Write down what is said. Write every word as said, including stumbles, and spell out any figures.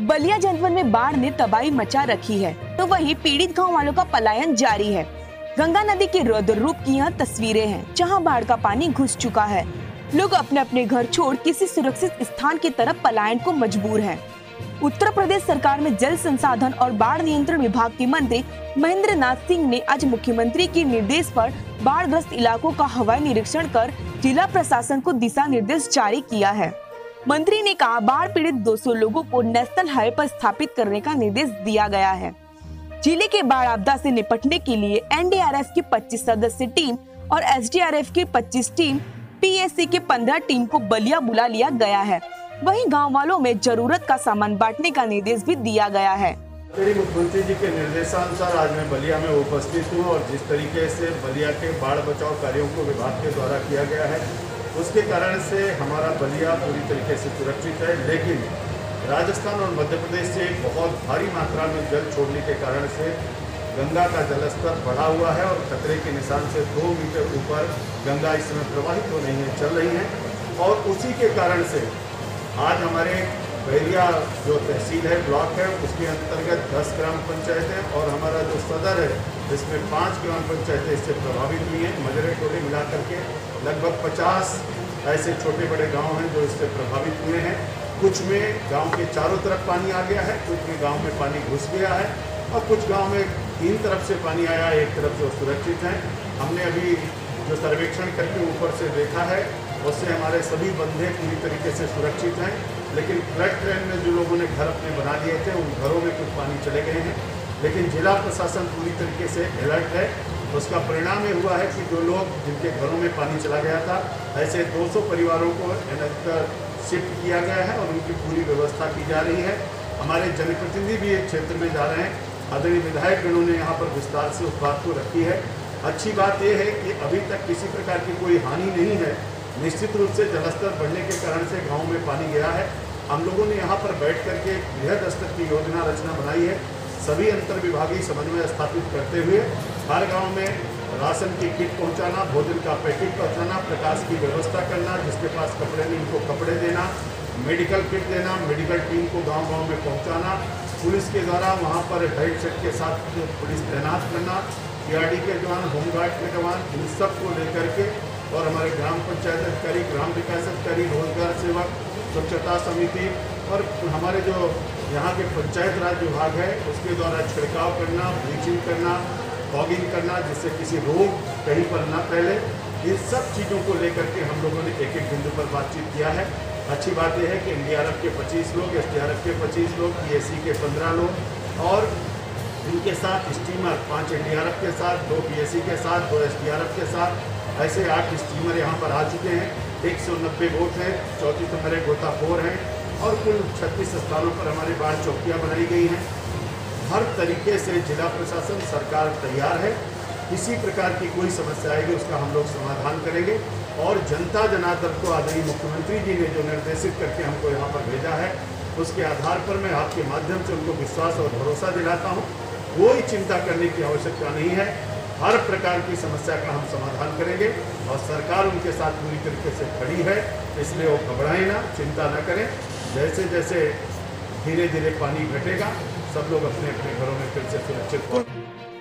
बलिया जनपद में बाढ़ ने तबाही मचा रखी है, तो वहीं पीड़ित गांव वालों का पलायन जारी है। गंगा नदी के रौद्र रूप की यह तस्वीरें हैं, जहां बाढ़ का पानी घुस चुका है। लोग अपने अपने घर छोड़ किसी सुरक्षित स्थान की तरफ पलायन को मजबूर हैं। उत्तर प्रदेश सरकार में जल संसाधन और बाढ़ नियंत्रण विभाग के मंत्री महेंद्र नाथ सिंह ने आज मुख्यमंत्री के निर्देश पर बाढ़ग्रस्त इलाकों का हवाई निरीक्षण कर जिला प्रशासन को दिशा निर्देश जारी किया है। मंत्री ने कहा, बाढ़ पीड़ित दो सौ लोगों को नेशनल हाईवे पर स्थापित करने का निर्देश दिया गया है। जिले के बाढ़ आपदा से निपटने के लिए एन डी आर एफ की पच्चीस सदस्य टीम और एस डी आर एफ की पच्चीस टीम, पी एस सी के पंद्रह टीम को बलिया बुला लिया गया है। वहीं गांव वालों में जरूरत का सामान बांटने का निर्देश भी दिया गया है। मुख्यमंत्री जी के निर्देशानुसार आज मैं बलिया में उपस्थित हूँ और जिस तरीके से बलिया के बाढ़ बचाव कार्यों को विभाग के द्वारा किया गया है, उसके कारण से हमारा बलिया पूरी तरीके से सुरक्षित है। लेकिन राजस्थान और मध्य प्रदेश से बहुत भारी मात्रा में जल छोड़ने के कारण से गंगा का जलस्तर बढ़ा हुआ है और खतरे के निशान से दो मीटर ऊपर गंगा इस समय प्रवाहित हो रही है, चल रही है। और उसी के कारण से आज हमारे बैरिया जो तहसील है, ब्लॉक है, उसके अंतर्गत दस ग्राम पंचायत है और हमारा जो सदर है जिसमें पाँच ग्राम पंचायतें इससे प्रभावित हुई हैं। मजरे टोले मिला करके लगभग पचास ऐसे छोटे बड़े गांव हैं जो इससे प्रभावित हुए हैं। कुछ में गांव के चारों तरफ पानी आ गया है, कुछ में गांव में पानी घुस गया है और कुछ गांव में तीन तरफ से पानी आया, एक तरफ जो सुरक्षित है। हमने अभी जो सर्वेक्षण करके ऊपर से देखा है, उससे हमारे सभी बंधे पूरी तरीके से सुरक्षित हैं। लेकिन फ्लड ट्रेन में जो लोगों ने घर अपने बना लिए थे, उन घरों में कुछ पानी चले गए हैं। लेकिन जिला प्रशासन पूरी तरीके से अलर्ट है। उसका परिणाम ये हुआ है कि जो लोग जिनके घरों में पानी चला गया था, ऐसे दो सौ परिवारों को एनएच शिफ्ट किया गया है और उनकी पूरी व्यवस्था की जा रही है। हमारे जनप्रतिनिधि भी एक क्षेत्र में जा रहे हैं। आदरणीय विधायक गणों ने यहाँ पर विस्तार से उस बात को रखी है। अच्छी बात यह है कि अभी तक किसी प्रकार की कोई हानि नहीं है। निश्चित रूप से जलस्तर बढ़ने के कारण से गाँव में पानी गया है। हम लोगों ने यहाँ पर बैठ करके बृहद स्तर की योजना रचना बनाई है। सभी अंतर विभागीय समन्वय स्थापित करते हुए हर गांव में राशन की किट पहुंचाना, भोजन का पैकेट पहुंचाना, प्रकाश की व्यवस्था करना, जिसके पास कपड़े नहीं उनको कपड़े देना, मेडिकल किट देना, मेडिकल टीम को गांव-गांव में पहुंचाना, पुलिस के द्वारा वहां पर हेल्थ सेट के साथ पुलिस तैनात करना, पी आर डी के जवान, होमगार्ड के जवान, इन सब को लेकर के और हमारे ग्राम पंचायत अधिकारी, ग्राम विकास अधिकारी, रोजगार सेवक, स्वच्छता समिति और हमारे जो यहाँ के पंचायत राज विभाग है, उसके द्वारा छिड़काव करना, ब्लीचिंग करना, फॉगिंग करना, जिससे किसी रोग कहीं पर न फैले। इन सब चीज़ों को लेकर के हम लोगों ने एक एक बिंदु पर बातचीत किया है। अच्छी बात यह है कि एन डी आर एफ के पच्चीस लोग, एस डी आर एफ के पच्चीस लोग, पी एस सी के पंद्रह लोग और इनके साथ स्टीमर पाँच एन डी आर एफ के साथ, दो पी एस सी के साथ, दो एस डी आर एफ के साथ, ऐसे आठ स्टीमर यहाँ पर आ चुके हैं। एक सौ नब्बे बोट हैं, चौंतीस हमारे गोताखोर हैं और कुल छत्तीस स्थानों पर हमारी बाढ़ चौकियाँ बनाई गई हैं। हर तरीके से जिला प्रशासन, सरकार तैयार है। किसी प्रकार की कोई समस्या आएगी उसका हम लोग समाधान करेंगे और जनता जनार्दन को आदरणीय मुख्यमंत्री जी ने जो निर्देशित करके हमको यहाँ पर भेजा है, उसके आधार पर मैं आपके माध्यम से उनको विश्वास और भरोसा दिलाता हूँ। कोई चिंता करने की आवश्यकता नहीं है। हर प्रकार की समस्या का हम समाधान करेंगे और सरकार उनके साथ पूरी तरीके से खड़ी है, इसलिए वो घबराएं ना, चिंता न करें। जैसे जैसे धीरे धीरे पानी घटेगा, सब लोग अपने अपने घरों में फिर से सुरक्षित हो।